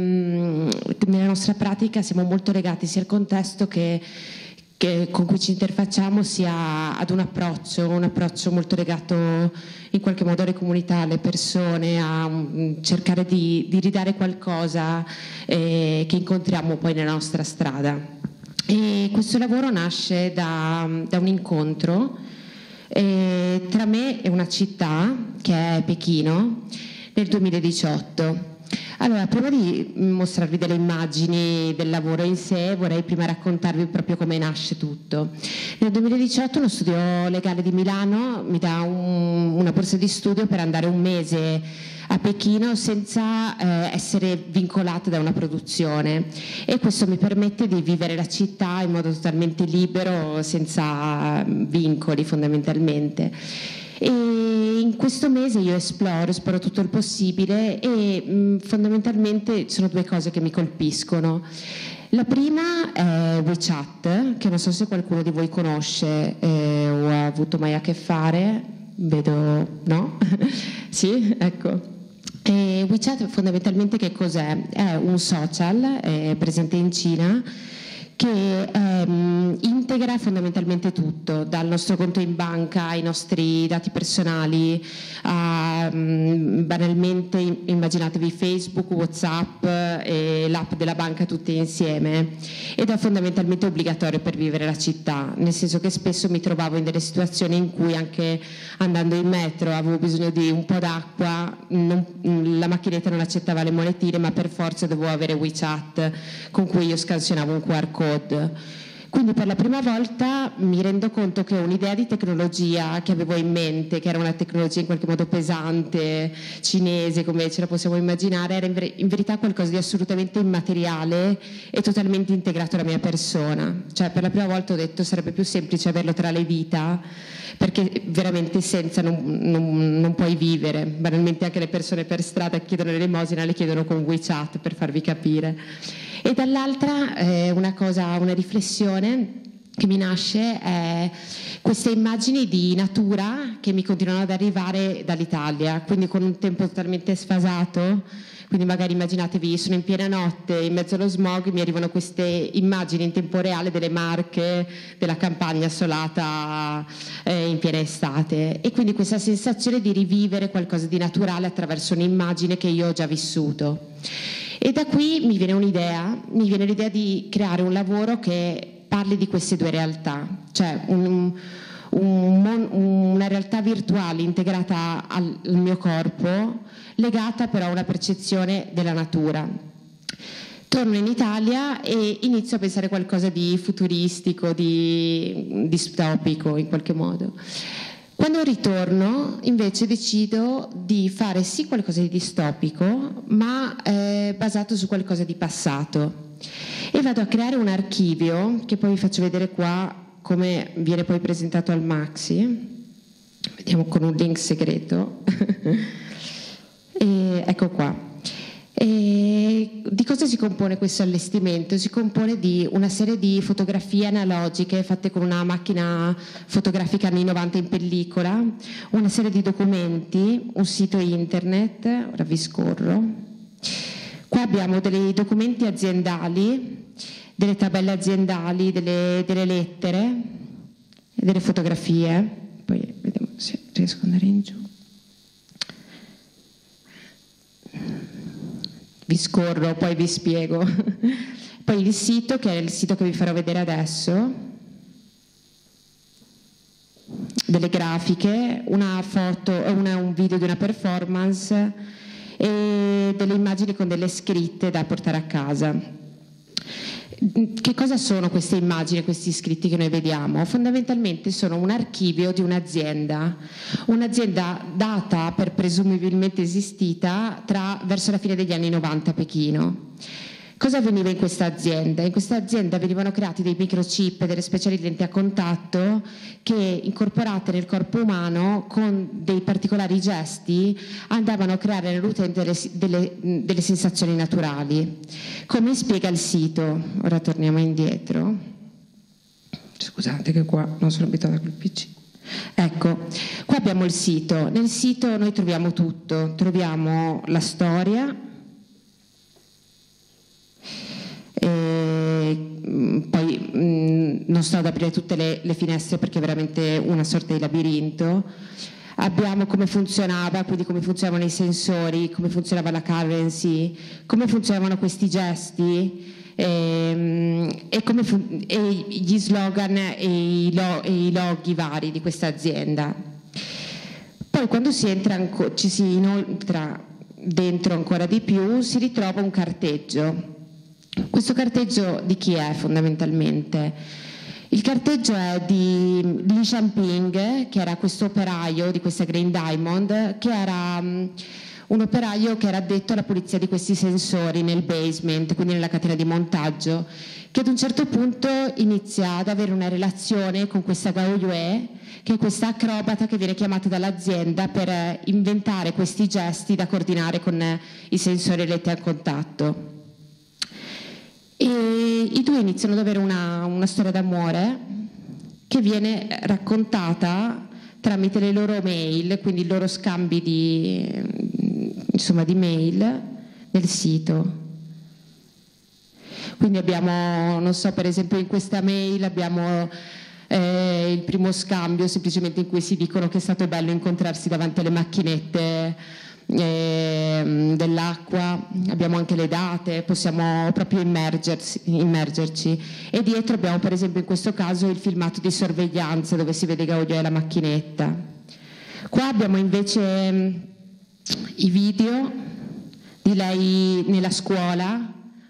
nella nostra pratica siamo molto legati sia al contesto che con cui ci interfacciamo, sia ad un approccio molto legato in qualche modo alle comunità, alle persone, a cercare di ridare qualcosa che incontriamo poi nella nostra strada. E questo lavoro nasce da un incontro tra me e una città che è Pechino nel 2018. Allora, prima di mostrarvi delle immagini del lavoro in sé, vorrei prima raccontarvi proprio come nasce tutto. Nel 2018 uno studio legale di Milano mi dà una borsa di studio per andare 1 mese a Pechino senza essere vincolata da una produzione, e questo mi permette di vivere la città in modo totalmente libero, senza vincoli fondamentalmente. E in questo mese io esploro tutto il possibile e fondamentalmente sono 2 cose che mi colpiscono. La prima è WeChat, che non so se qualcuno di voi conosce o ha avuto mai a che fare. Vedo no? Sì, ecco. E WeChat fondamentalmente che cos'è? È un social presente in Cina che integra fondamentalmente tutto, dal nostro conto in banca ai nostri dati personali, a banalmente immaginatevi Facebook, WhatsApp e l'app della banca tutte insieme, ed è fondamentalmente obbligatorio per vivere la città, nel senso che spesso mi trovavo in delle situazioni in cui anche andando in metro avevo bisogno di un po' d'acqua, la macchinetta non accettava le monetine, ma per forza dovevo avere WeChat con cui io scansionavo un QR code. Quindi per la prima volta mi rendo conto che un'idea di tecnologia che avevo in mente, che era una tecnologia in qualche modo pesante, cinese, come ce la possiamo immaginare, era in verità qualcosa di assolutamente immateriale e totalmente integrato alla mia persona. Cioè, per la prima volta ho detto sarebbe più semplice averlo tra le dita, perché veramente senza non puoi vivere. Banalmente anche le persone per strada chiedono l'elemosina, le chiedono con WeChat, per farvi capire. E dall'altra una riflessione che mi nasce è queste immagini di natura che mi continuano ad arrivare dall'Italia, quindi con un tempo totalmente sfasato. Quindi magari immaginatevi, sono in piena notte, in mezzo allo smog, mi arrivano queste immagini in tempo reale delle Marche, della campagna assolata in piena estate, e quindi questa sensazione di rivivere qualcosa di naturale attraverso un'immagine che io ho già vissuto. E da qui mi viene l'idea di creare un lavoro che parli di queste due realtà, cioè una realtà virtuale integrata al mio corpo, legata però a una percezione della natura. Torno in Italia e inizio a pensare qualcosa di futuristico, di distopico in qualche modo. Quando ritorno invece decido di fare sì qualcosa di distopico, ma basato su qualcosa di passato, e vado a creare un archivio che poi vi faccio vedere qua come viene poi presentato al Maxi. Vediamo con un link segreto. E ecco qua. E di cosa si compone questo allestimento? Si compone di una serie di fotografie analogiche fatte con una macchina fotografica anni 90 in pellicola, una serie di documenti, un sito internet, ora vi scorro. Qua abbiamo dei documenti aziendali, delle tabelle aziendali, delle lettere e delle fotografie. Poi vediamo se riesco ad andare in giù. Vi scorro, poi vi spiego. Poi il sito, che è il sito che vi farò vedere adesso, delle grafiche, una foto, un video di una performance e delle immagini con delle scritte da portare a casa. Che cosa sono queste immagini, questi scritti che noi vediamo? Fondamentalmente sono un archivio di un'azienda data per presumibilmente esistita verso la fine degli anni 90 a Pechino. Cosa avveniva in questa azienda? In questa azienda venivano creati dei microchip, delle speciali lenti a contatto che, incorporate nel corpo umano con dei particolari gesti, andavano a creare nell'utente delle sensazioni naturali. Come spiega il sito? Ora torniamo indietro. Scusate che qua non sono abituata col PC. Ecco, qua abbiamo il sito. Nel sito noi troviamo tutto. Troviamo la storia, poi non sto ad aprire tutte le finestre perché è veramente una sorta di labirinto. Abbiamo come funzionava, quindi come funzionavano i sensori, come funzionava la currency, come funzionavano questi gesti e gli slogan e i loghi vari di questa azienda. Poi quando ci si inoltra dentro ancora di più, si ritrova un carteggio. Questo carteggio di chi è fondamentalmente? Il carteggio è di Li Xiaoping, che era questo operaio di questa Green Diamond, che era un operaio che era addetto alla pulizia di questi sensori nel basement, quindi nella catena di montaggio, che ad un certo punto inizia ad avere una relazione con questa Gao Yue, che è questa acrobata che viene chiamata dall'azienda per inventare questi gesti da coordinare con i sensori letti a contatto. E i due iniziano ad avere una storia d'amore che viene raccontata tramite le loro mail, quindi i loro scambi di mail nel sito. Quindi abbiamo, non so, per esempio in questa mail abbiamo il primo scambio semplicemente in cui si dicono che è stato bello incontrarsi davanti alle macchinette dell'acqua, abbiamo anche le date, possiamo proprio immergerci, e dietro abbiamo per esempio in questo caso il filmato di sorveglianza dove si vede Gaudio e la macchinetta. Qua abbiamo invece i video di lei nella scuola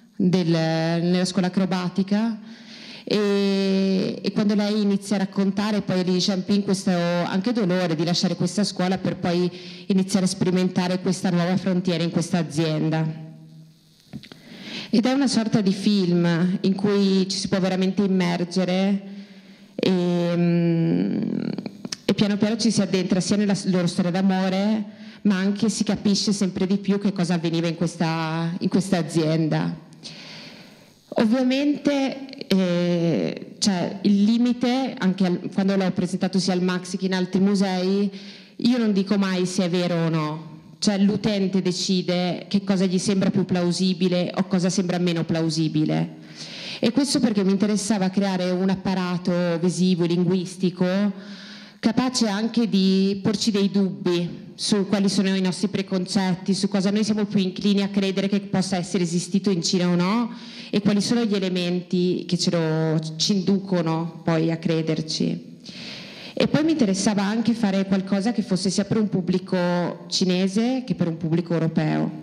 acrobatica, e quando lei inizia a raccontare poi Li Xiaoping questo anche dolore di lasciare questa scuola per poi iniziare a sperimentare questa nuova frontiera in questa azienda. Ed è una sorta di film in cui ci si può veramente immergere e piano piano ci si addentra sia nella loro storia d'amore, ma anche si capisce sempre di più che cosa avveniva in questa azienda. Ovviamente cioè, il limite, anche quando l'ho presentato sia al Maxi che in altri musei, io non dico mai se è vero o no, cioè l'utente decide che cosa gli sembra più plausibile o cosa sembra meno plausibile. E questo perché mi interessava creare un apparato visivo e linguistico capace anche di porci dei dubbi su quali sono i nostri preconcetti, su cosa noi siamo più inclini a credere che possa essere esistito in Cina o no, e quali sono gli elementi che ci inducono poi a crederci. E poi mi interessava anche fare qualcosa che fosse sia per un pubblico cinese che per un pubblico europeo.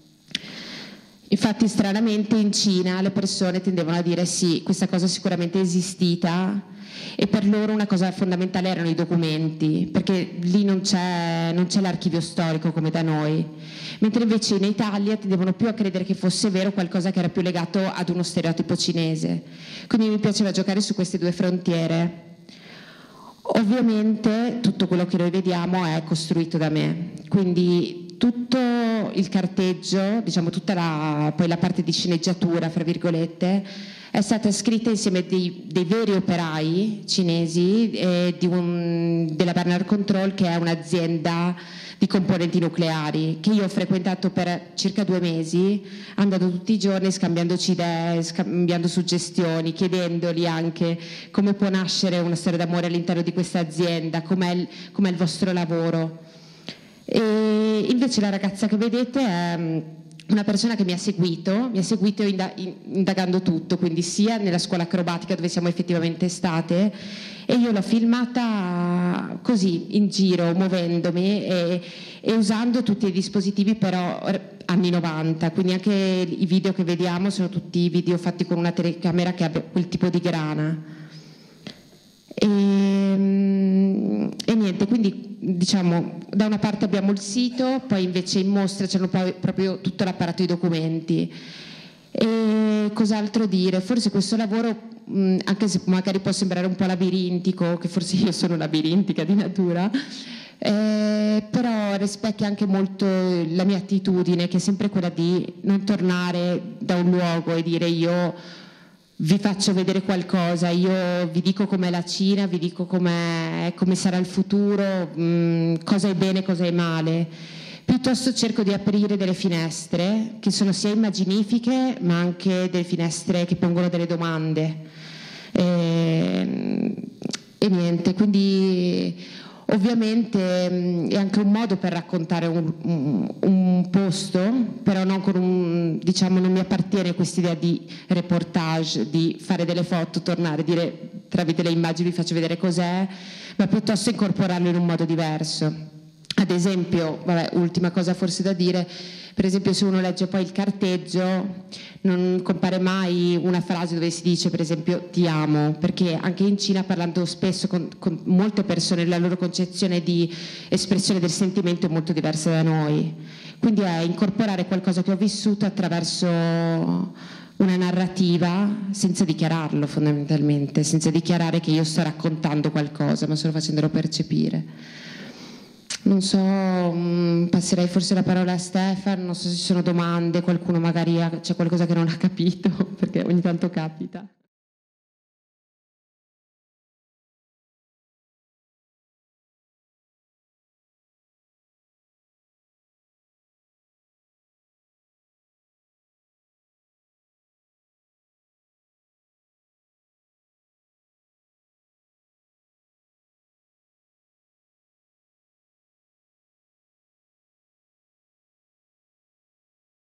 Infatti stranamente in Cina le persone tendevano a dire sì, questa cosa sicuramente è esistita, e per loro una cosa fondamentale erano i documenti, perché lì non c'è l'archivio storico come da noi, mentre invece in Italia tendevano più a credere che fosse vero qualcosa che era più legato ad uno stereotipo cinese. Quindi mi piaceva giocare su queste due frontiere. Ovviamente tutto quello che noi vediamo è costruito da me, quindi tutto il carteggio, diciamo poi la parte di sceneggiatura, fra virgolette, è stata scritta insieme dei veri operai cinesi della Bernard Control, che è un'azienda di componenti nucleari, che io ho frequentato per circa 2 mesi, andando tutti i giorni, scambiandoci idee, scambiando suggestioni, chiedendoli anche come può nascere una storia d'amore all'interno di questa azienda, com'è il vostro lavoro. E invece la ragazza che vedete è una persona che mi ha seguito indagando tutto, quindi sia nella scuola acrobatica dove siamo effettivamente state, e io l'ho filmata così in giro, muovendomi e usando tutti i dispositivi però anni 90, quindi anche i video che vediamo sono tutti video fatti con una telecamera che abbia quel tipo di grana. E niente, quindi diciamo da una parte abbiamo il sito, poi invece in mostra c'è proprio tutto l'apparato di documenti. E cos'altro dire? Forse questo lavoro, anche se magari può sembrare un po' labirintico, che forse io sono labirintica di natura, però rispecchia anche molto la mia attitudine, che è sempre quella di non tornare da un luogo e dire io vi faccio vedere qualcosa, io vi dico com'è la Cina, vi dico come sarà il futuro, cosa è bene, cosa è male. Piuttosto cerco di aprire delle finestre che sono sia immaginifiche ma anche delle finestre che pongono delle domande. E niente, quindi ovviamente è anche un modo per raccontare un posto, però non con non mi appartiene quest'idea di reportage, di fare delle foto, tornare, dire tramite le immagini vi faccio vedere cos'è, ma piuttosto incorporarlo in un modo diverso. Ad esempio, ultima cosa forse da dire, per esempio se uno legge poi il carteggio non compare mai una frase dove si dice per esempio ti amo, perché anche in Cina, parlando spesso con molte persone, la loro concezione di espressione del sentimento è molto diversa da noi, quindi è incorporare qualcosa che ho vissuto attraverso una narrativa senza dichiararlo, fondamentalmente, senza dichiarare che io sto raccontando qualcosa, ma solo facendolo percepire. Non so, passerei forse la parola a Stefano, non so se ci sono domande, qualcuno magari c'è qualcosa che non ha capito, perché ogni tanto capita.